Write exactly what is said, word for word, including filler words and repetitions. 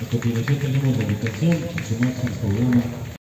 A continuación tenemos la invitación a su máximo programa